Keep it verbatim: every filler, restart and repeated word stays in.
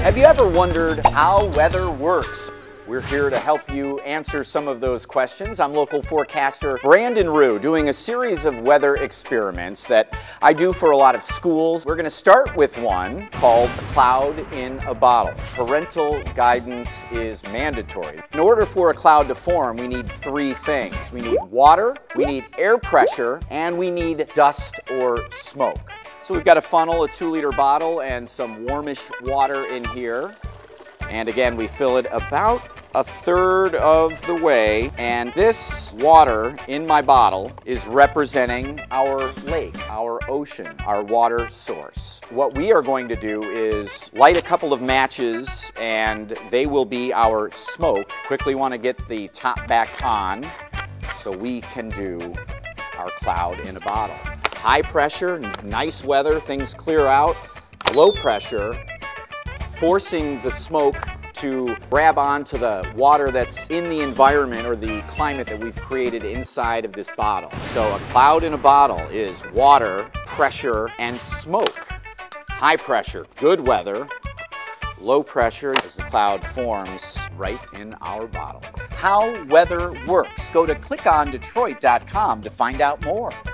Have you ever wondered how weather works? We're here to help you answer some of those questions. I'm local forecaster Brandon Roux, doing a series of weather experiments that I do for a lot of schools. We're going to start with one called a cloud in a bottle. Parental guidance is mandatory. In order for a cloud to form, we need three things. We need water, we need air pressure, and we need dust or smoke. So we've got a funnel, a two liter bottle, and some warmish water in here. And again, we fill it about a third of the way, and this water in my bottle is representing our lake, our ocean, our water source. What we are going to do is light a couple of matches, and they will be our smoke. Quickly want to get the top back on so we can do our cloud in a bottle. High pressure, nice weather, things clear out. Low pressure, forcing the smoke to grab onto the water that's in the environment or the climate that we've created inside of this bottle. So a cloud in a bottle is water, pressure, and smoke. High pressure, good weather. Low pressure as the cloud forms right in our bottle. How weather works. Go to click on Detroit dot com to find out more.